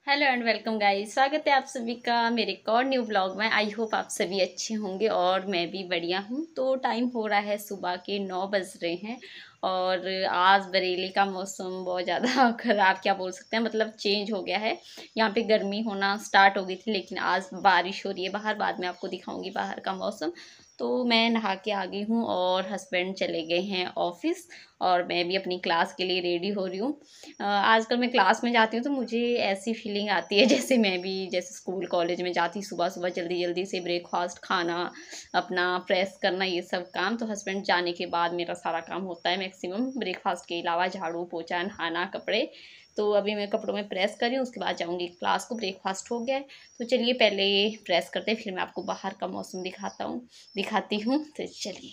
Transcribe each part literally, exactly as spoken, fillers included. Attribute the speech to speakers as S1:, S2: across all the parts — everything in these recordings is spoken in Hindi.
S1: हेलो एंड वेलकम गाइस, स्वागत है आप सभी का मेरे एक और न्यू ब्लॉग में। आई होप आप सभी अच्छे होंगे और मैं भी बढ़िया हूँ। तो टाइम हो रहा है सुबह के नौ बज रहे हैं और आज बरेली का मौसम बहुत ज़्यादा ख़राब क्या बोल सकते हैं, मतलब चेंज हो गया है। यहाँ पे गर्मी होना स्टार्ट हो गई थी लेकिन आज बारिश हो रही है बाहर। बाद में आपको दिखाऊंगी बाहर का मौसम। तो मैं नहा के आ गई हूँ और हस्बैंड चले गए हैं ऑफिस और मैं भी अपनी क्लास के लिए रेडी हो रही हूँ। आजकल मैं क्लास में जाती हूँ तो मुझे ऐसी फीलिंग आती है जैसे मैं भी जैसे स्कूल कॉलेज में जाती, सुबह सुबह जल्दी जल्दी से ब्रेकफास्ट खाना, अपना प्रेस करना, ये सब काम। तो हस्बैंड जाने के बाद मेरा सारा काम होता है मैक्सिमम ब्रेकफास्ट के अलावा, झाड़ू पोछा नहाना कपड़े। तो अभी मैं कपड़ों में प्रेस कर रही हूँ, उसके बाद जाऊँगी क्लास को। ब्रेकफास्ट हो गया है तो चलिए पहले प्रेस करते हैं, फिर मैं आपको बाहर का मौसम दिखाता हूँ दिखाती हूँ तो चलिए।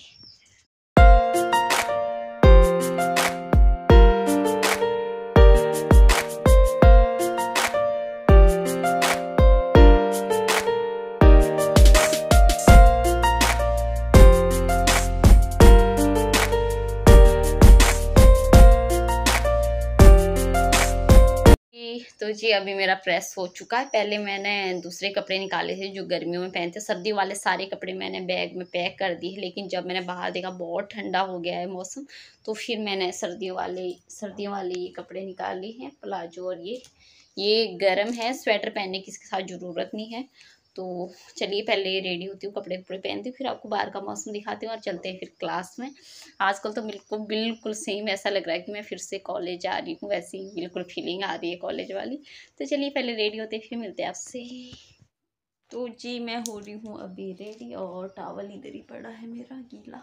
S1: तो जी अभी मेरा प्रेस हो चुका है। पहले मैंने दूसरे कपड़े निकाले थे जो गर्मियों में पहनते, सर्दियों वाले सारे कपड़े मैंने बैग में पैक कर दिए। लेकिन जब मैंने बाहर देखा बहुत ठंडा हो गया है मौसम, तो फिर मैंने सर्दियों वाले सर्दियों वाले ये कपड़े निकाल लिए हैं, प्लाजो। और ये ये गर्म है, स्वेटर पहनने की इसके साथ ज़रूरत नहीं है। तो चलिए पहले रेडी होती हूँ, कपड़े कपड़े पहनती हूँ, फिर आपको बाहर का मौसम दिखाती हूँ और चलते हैं फिर क्लास में। आजकल तो बिल्कुल बिल्कुल सेम ऐसा लग रहा है कि मैं फिर से कॉलेज जा रही हूँ, वैसी बिल्कुल फीलिंग आ रही है कॉलेज वाली। तो चलिए पहले रेडी होते फिर मिलते हैं आपसे। तो जी मैं हो रही हूँ अभी रेडी और टावल इधर ही पड़ा है मेरा गीला।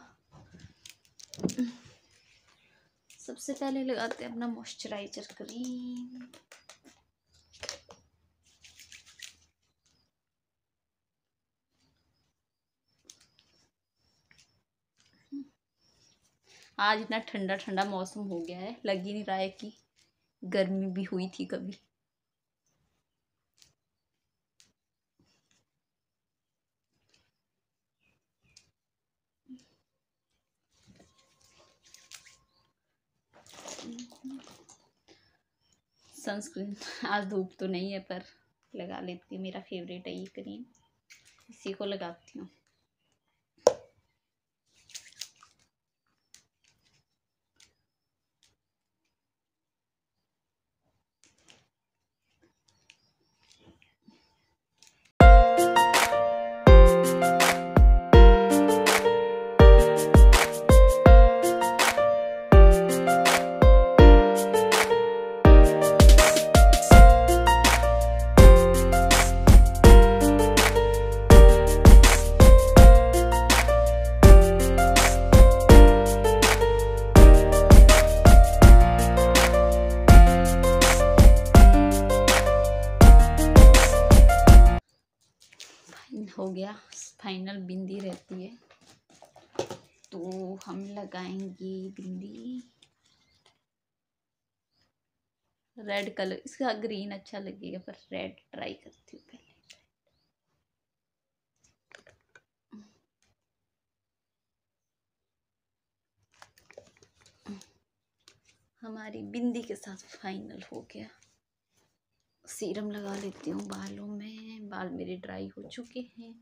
S1: सबसे पहले लगाते हैं अपना मॉइस्चराइजर क्रीम। आज इतना ठंडा ठंडा मौसम हो गया है, लग ही नहीं रहा है कि गर्मी भी हुई थी कभी। सनस्क्रीन आज धूप तो नहीं है पर लगा लेती हूँ, मेरा फेवरेट है ये क्रीम, इसी को लगाती हूँ। हो गया, फाइनल बिंदी रहती है तो हम लगाएंगे बिंदी रेड कलर। इसका ग्रीन अच्छा लगेगा पर रेड ट्राई करती हूँ पहले। हमारी बिंदी के साथ फाइनल हो गया। सीरम लगा लेती हूँ बालों में, बाल मेरे ड्राई हो चुके हैं।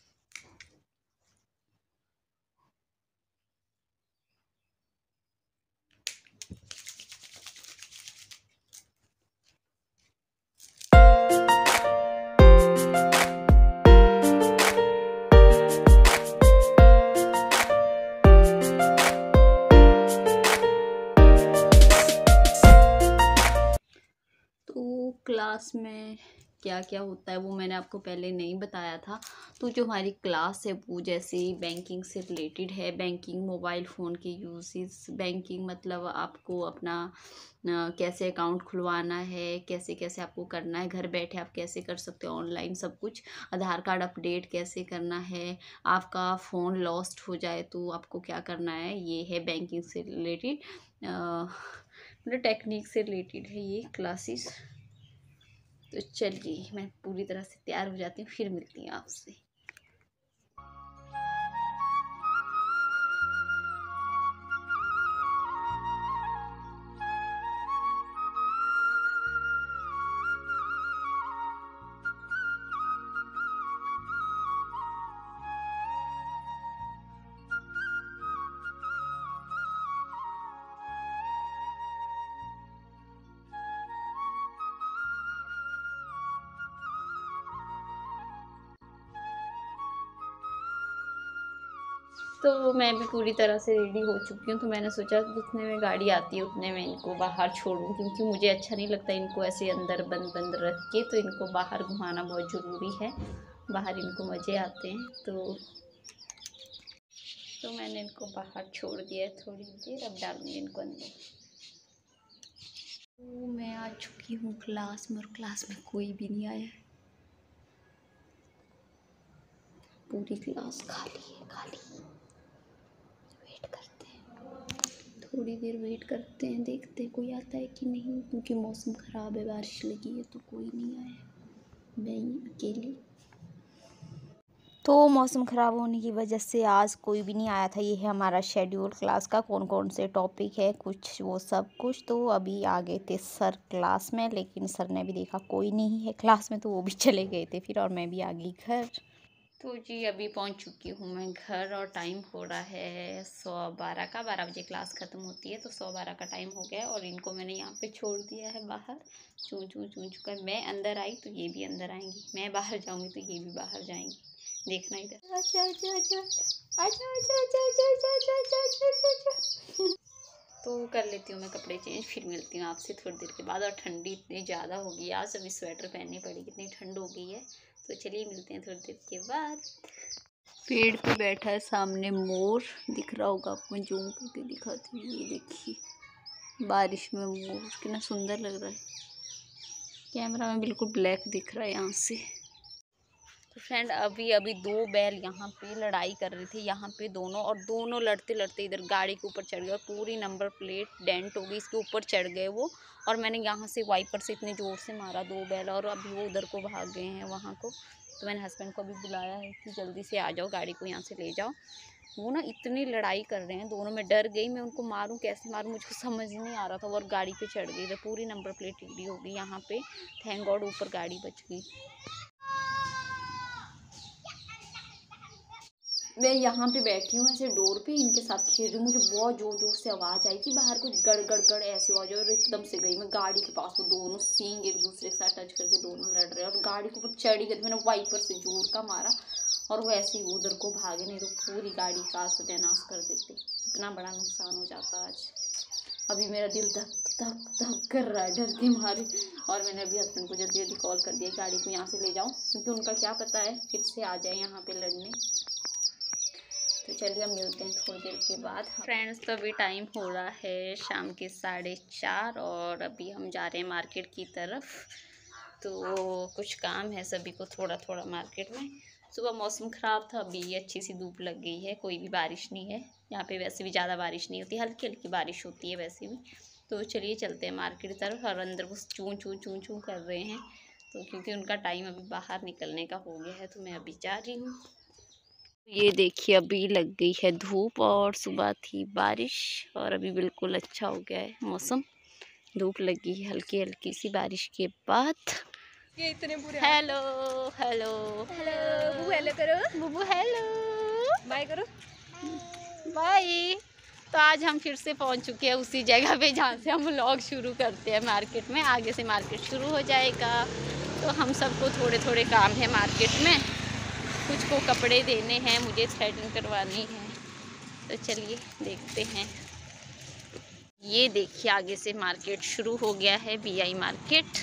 S1: क्लास में क्या क्या होता है वो मैंने आपको पहले नहीं बताया था। तो जो हमारी क्लास है वो जैसे बैंकिंग से रिलेटेड है। बैंकिंग, मोबाइल फ़ोन के यूजेस, बैंकिंग मतलब आपको अपना कैसे अकाउंट खुलवाना है, कैसे कैसे आपको करना है, घर बैठे आप कैसे कर सकते हो ऑनलाइन सब कुछ। आधार कार्ड अपडेट कैसे करना है, आपका फ़ोन लॉस्ट हो जाए तो आपको क्या करना है, ये है बैंकिंग से रिलेटेड, मतलब टेक्निक से रिलेटेड है ये क्लासेस। तो चलिए मैं पूरी तरह से तैयार हो जाती हूँ, फिर मिलती हूँ आपसे। तो मैं भी पूरी तरह से रेडी हो चुकी हूँ, तो मैंने सोचा जितने में गाड़ी आती है उतने में इनको बाहर छोड़ूँ, क्योंकि मुझे अच्छा नहीं लगता इनको ऐसे अंदर बंद बंद रख के, तो इनको बाहर घुमाना बहुत ज़रूरी है, बाहर इनको मज़े आते हैं। तो तो मैंने इनको बाहर छोड़ दिया है थोड़ी देर, अब डालूँगी इनको अंदर। तो मैं आ चुकी हूँ क्लास में, और क्लास में कोई भी नहीं आया है, पूरी क्लास खाली है, खाली। वेट करते हैं, थोड़ी देर वेट करते हैं, देखते हैं कोई आता है कि नहीं, क्योंकि मौसम ख़राब है, बारिश लगी है, तो कोई नहीं आया, मैं ही अकेली। तो मौसम ख़राब होने की वजह से आज कोई भी नहीं आया था। ये है हमारा शेड्यूल क्लास का, कौन कौन से टॉपिक है, कुछ वो सब कुछ। तो अभी आ गए थे सर क्लास में, लेकिन सर ने भी देखा कोई नहीं है क्लास में, तो वो भी चले गए थे फिर, और मैं भी आ गई घर। तो जी अभी पहुंच चुकी हूँ मैं घर, और टाइम हो रहा है सौ बारह का, बारह बजे क्लास ख़त्म होती है, तो सौ बारह का टाइम हो गया है, और इनको मैंने यहाँ पे छोड़ दिया है बाहर। चूँ चूँ चूँ चूँ कर मैं अंदर आई तो ये भी अंदर आएंगी, मैं बाहर जाऊँगी तो ये भी बाहर जाएंगी। देखना इधर, अच्छा अच्छा अच्छा अच्छा अच्छा अच्छा अच्छा अच्छा अच्छा अच्छा। तो कर लेती हूँ मैं कपड़े चेंज, फिर मिलती हूँ आपसे थोड़ी देर के बाद। और ठंडी इतनी ज़्यादा होगी आज, अभी स्वेटर पहननी पड़ेगी, इतनी ठंड हो गई है। तो चलिए मिलते हैं थोड़ी देर के बाद। पेड़ पे बैठा है सामने मोर, दिख रहा होगा आपको, मैं जूम करके दिखाती हूँ, ये देखिए बारिश में मोर कितना सुंदर लग रहा है, कैमरा में बिल्कुल ब्लैक दिख रहा है यहाँ से। तो फ्रेंड अभी अभी दो बैल यहाँ पे लड़ाई कर रहे थे, यहाँ पे दोनों, और दोनों लड़ते लड़ते इधर गाड़ी के ऊपर चढ़ गए, और पूरी नंबर प्लेट डेंट हो गई, इसके ऊपर चढ़ गए वो, और मैंने यहाँ से वाइपर से इतने ज़ोर से मारा दो बैल, और अभी वो उधर को भाग गए हैं वहाँ को। तो मैंने हस्बैंड को अभी बुलाया है कि जल्दी से आ जाओ, गाड़ी को यहाँ से ले जाओ। वो ना इतनी लड़ाई कर रहे हैं दोनों, मैं डर गई, मैं उनको मारूं कैसे मारूं मुझको समझ नहीं आ रहा था, और गाड़ी पे चढ़ गई, इधर पूरी नंबर प्लेट टेढ़ी हो गई यहाँ पे। थैंक गॉड ऊपर गाड़ी बच गई। मैं यहाँ पे बैठी हूँ ऐसे डोर पे, इनके साथ खेल रही हूँ, मुझे बहुत ज़ोर ज़ोर से आवाज़ आई कि बाहर कुछ गड़ गड़ गड़ ऐसी आवाज़, और एकदम से गई मैं गाड़ी के पास, वो दोनों सींग एक दूसरे के साथ टच करके दोनों लड़ रहे हैं, और गाड़ी के ऊपर चढ़ी गई, मैंने वाइपर से जोर का मारा, और वो ऐसे ही उधर को भागे, नहीं तो पूरी गाड़ी का सत्यानाश कर देते, इतना बड़ा नुकसान हो जाता आज। अभी मेरा दिल धक धक धक कर रहा है डर के मारे, और मैंने अभी हस्बैंड को जल्दी जल्दी कॉल कर दिया गाड़ी को यहाँ से ले जाऊँ, क्योंकि उनका क्या पता है फिर से आ जाए यहाँ पे लड़ने। तो चलिए हम मिलते हैं थोड़ी देर के बाद। फ्रेंड्स तो अभी टाइम हो रहा है शाम के साढ़े चार, और अभी हम जा रहे हैं मार्केट की तरफ। तो कुछ काम है सभी को थोड़ा थोड़ा मार्केट में। सुबह मौसम ख़राब था, अभी अच्छी सी धूप लग गई है, कोई भी बारिश नहीं है यहाँ पे, वैसे भी ज़्यादा बारिश नहीं होती, हल्की हल्की बारिश होती है वैसे भी। तो चलिए चलते हैं मार्केट की तरफ, और अंदर वो चूँ चूँ चूँ चूँ कर रहे हैं, तो क्योंकि उनका टाइम अभी बाहर निकलने का हो गया है, तो मैं अभी जा रही हूँ। ये देखिए अभी लग गई है धूप, और सुबह थी बारिश, और अभी बिल्कुल अच्छा हो गया है मौसम, धूप लगी है हल्की हल्की सी बारिश के बाद।
S2: ये इतने बुरे
S1: हेलो हेलो
S2: हेलो बुबू हेलो करो,
S1: बुबू हेलो,
S2: बाय करो,
S1: बाय। तो आज हम फिर से पहुंच चुके हैं उसी जगह पे जहाँ से हम व्लॉग शुरू करते हैं, मार्केट में। आगे से मार्केट शुरू हो जाएगा, तो हम सबको थोड़े थोड़े काम है मार्केट में, कुछ को कपड़े देने हैं, मुझे थ्रेडिंग करवानी है, तो चलिए देखते हैं। ये देखिए आगे से मार्केट शुरू हो गया है, बी आई मार्केट,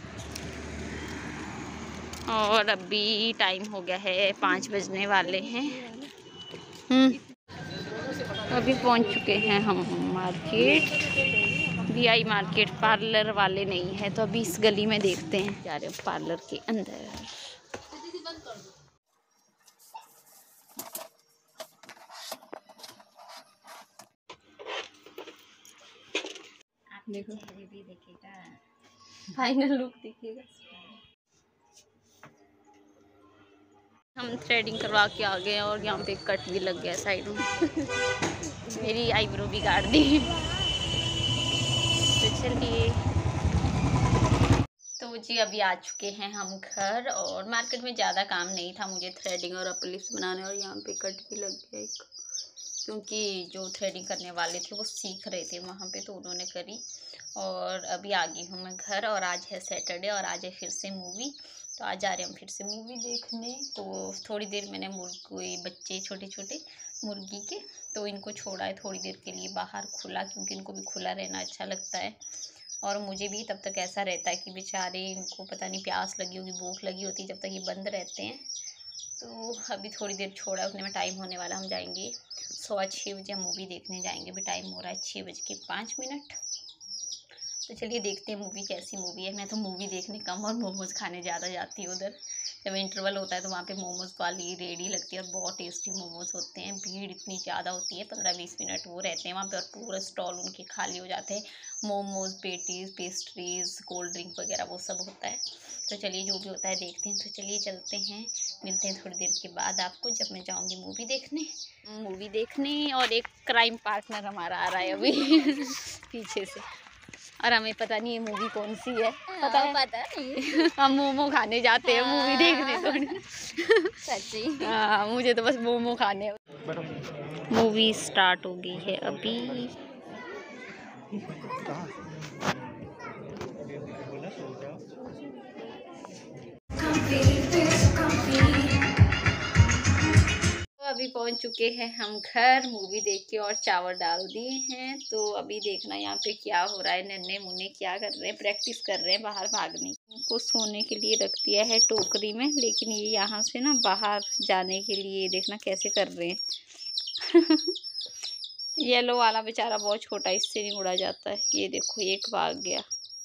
S1: और अभी टाइम हो गया है पाँच बजने वाले हैं। हम्म अभी पहुंच चुके हैं हम market, B I market. Parlour वाले नहीं है, तो अभी इस गली में देखते हैं, जा रहे हैं पार्लर के अंदर। देखो फाइनल लुक दिखेगा। हम थ्रेडिंग करवा के आ गए, और यहाँ पे कट भी लग गया साइड में मेरी आईब्रो भी काट दी। तो चलिए, तो जी अभी आ चुके हैं हम घर, और मार्केट में ज़्यादा काम नहीं था, मुझे थ्रेडिंग और अपर लिप्स बनाने, और यहाँ पे कट भी लग गया एक, क्योंकि जो थ्रेडिंग करने वाले थे वो सीख रहे थे वहाँ पे, तो उन्होंने करी। और अभी आ गई हूँ मैं घर, और आज है सैटरडे और आज है फिर से मूवी। तो आज जा रहे हम फिर से मूवी देखने। तो थोड़ी देर मैंने मुर्गी बच्चे छोटे छोटे मुर्गी के, तो इनको छोड़ा है थोड़ी देर के लिए बाहर खुला, क्योंकि इनको भी खुला रहना अच्छा लगता है और मुझे भी तब तक ऐसा रहता है कि बेचारे इनको पता नहीं प्यास लगी होगी, भूख लगी होती है जब तक ये बंद रहते हैं। तो अभी थोड़ी देर छोड़ा, उतने में टाइम होने वाला, हम जाएंगे सवा छः बजे हम मूवी देखने जाएंगे। अभी टाइम हो रहा है छः बज के पाँच मिनट। तो चलिए देखते हैं मूवी कैसी मूवी है। मैं तो मूवी देखने कम और मोमोज़ खाने ज़्यादा जाती हूँ उधर। जब इंटरवल होता है तो वहाँ पे मोमोज़ वाली रेडी लगती है और बहुत टेस्टी मोमोज़ होते हैं। भीड़ इतनी ज़्यादा होती है, पंद्रह बीस मिनट वो रहते हैं वहाँ पे और पूरा स्टॉल उनके खाली हो जाते हैं। Momos, patties, pastries, cold drink वगैरह वो सब होता है। तो चलिए जो भी होता है देखते हैं। तो चलिए चलते हैं, मिलते हैं थोड़ी देर के बाद आपको जब मैं जाऊँगी मूवी देखने मूवी देखने और एक क्राइम पार्टनर हमारा आ रहा है अभी पीछे से, और हमें पता नहीं ये मूवी कौन सी है। पता है?
S2: पता नहीं।
S1: हम मोमो खाने जाते हैं मूवी देखने तो
S2: सच्ची।
S1: हाँ, मुझे तो बस मोमो खाने। मूवी स्टार्ट हो गई है अभी। अभी पहुंच चुके हैं हम घर, मूवी देख के और चावल डाल दिए हैं। तो अभी देखना यहाँ पे क्या हो रहा है। नन्हे मुन्ने क्या कर रहे हैं, प्रैक्टिस कर रहे हैं बाहर भागने। उनको सोने के लिए रख दिया है टोकरी में, लेकिन ये यहाँ से ना बाहर जाने के लिए देखना कैसे कर रहे हैं येलो वाला बेचारा बहुत छोटा, इससे नहीं उड़ा जाता है। ये देखो एक भाग गया।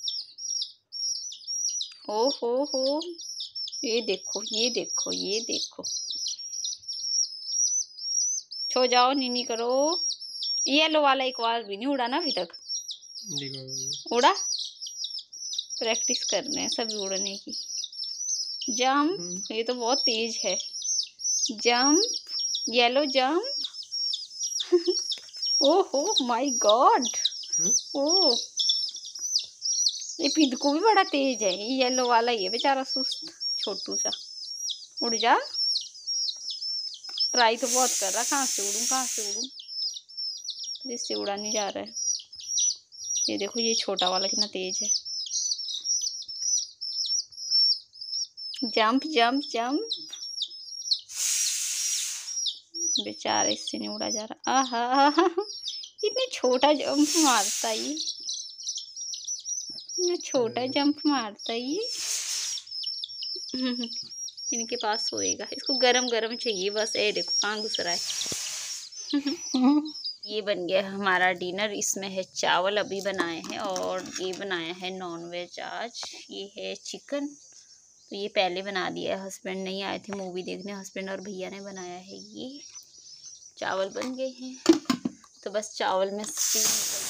S1: ओ हो हो, ये देखो ये देखो ये देखो, छो जाओ, नीनी करो। येलो वाला एक बार भी नहीं उड़ा ना अभी तक। उड़ा, प्रैक्टिस कर रहे हैं सभी उड़ने की। जंप, ये तो बहुत तेज है। जंप, येलो जंप ओहो माय गॉड, ओ ये पिदको भी बड़ा तेज है। ये येलो वाला ही है बेचारा सुस्त छोटू सा। उड़ जा, ट्राई तो बहुत कर रहा, कहाँ से उड़ूं कहाँ से उड़ूं, जिससे उड़ा नहीं जा रहा है। ये देखो ये छोटा वाला कितना तेज है। जंप जंप जंप, बेचारा इससे नहीं उड़ा जा रहा। आहा इतने छोटा जंप मारता ये, इतना छोटा जंप मारता ये इनके पास होएगा। इसको गरम गरम चाहिए बस। ए देखो कहाँ घुस रहा है ये बन गया हमारा डिनर। इसमें है चावल अभी बनाए हैं, और ये बनाया है नॉन वेज आज। ये है चिकन, तो ये पहले बना दिया है, हस्बैंड नहीं आए थे मूवी देखने, हस्बैंड और भैया ने बनाया है। ये चावल बन गए हैं, तो बस चावल में स्टीम